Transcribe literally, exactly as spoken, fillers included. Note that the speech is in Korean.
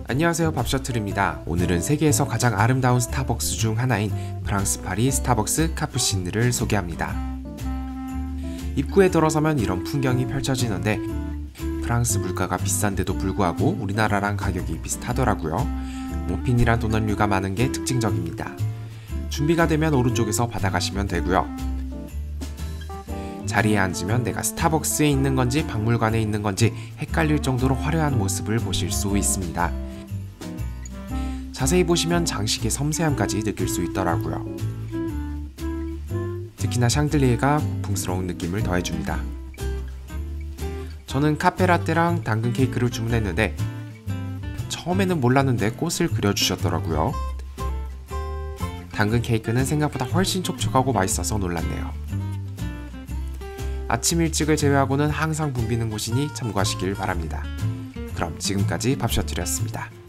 안녕하세요, 밥셔틀입니다. 오늘은 세계에서 가장 아름다운 스타벅스 중 하나인 프랑스 파리 스타벅스 카푸시누를 소개합니다. 입구에 들어서면 이런 풍경이 펼쳐지는데 프랑스 물가가 비싼데도 불구하고 우리나라랑 가격이 비슷하더라고요. 모핀이란 도넛류가 많은 게 특징적입니다. 준비가 되면 오른쪽에서 받아가시면 되고요. 자리에 앉으면 내가 스타벅스에 있는 건지 박물관에 있는 건지 헷갈릴 정도로 화려한 모습을 보실 수 있습니다. 자세히 보시면 장식의 섬세함까지 느낄 수 있더라고요. 특히나 샹들리에가 고풍스러운 느낌을 더해줍니다. 저는 카페라떼랑 당근 케이크를 주문했는데 처음에는 몰랐는데 꽃을 그려주셨더라고요. 당근 케이크는 생각보다 훨씬 촉촉하고 맛있어서 놀랐네요. 아침 일찍을 제외하고는 항상 붐비는 곳이니 참고하시길 바랍니다. 그럼 지금까지 밥셔틀이었습니다.